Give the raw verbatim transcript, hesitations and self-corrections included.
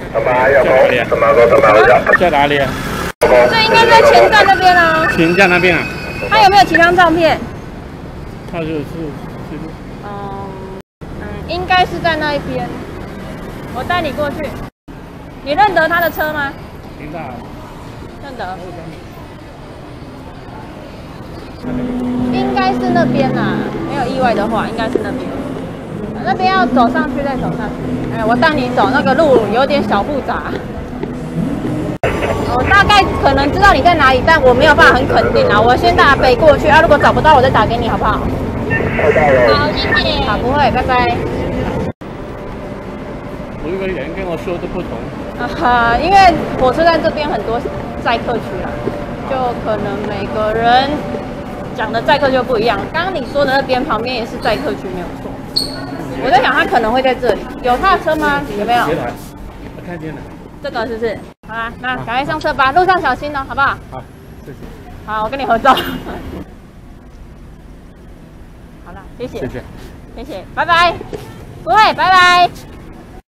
在哪里啊？在哪里啊？ 这应该在前站那边啊。 前站那边啊？ 他有没有其他照片？ 他就是是。 嗯嗯，应该是在那一边。我带你过去。你认得他的车吗？ 听到。 认得。应该是那边啦，没有意外的话，应该是那边。那边要走上去再走上去。哎，我带你走，那个路有点小复杂。我大概可能知道你在哪里，但我没有办法很肯定啊。我先打北过去啊，如果找不到我再打给你，好不好？好，谢谢。好，不会，拜拜。 每个人跟我说的不同。 啊哈，因为火车站这边很多载客区啦，就可能每个人讲的载客就不一样。刚刚你说的那边旁边也是载客区，没有错。我在想他可能会在这里，有他的车吗？有没有？ 我看见了。这个是不是？好啦，那赶快上车吧，路上小心哦，好不好？ 好，谢谢。 好，我跟你合照。好了，谢谢。 谢谢。 谢谢，拜拜。不会，拜拜。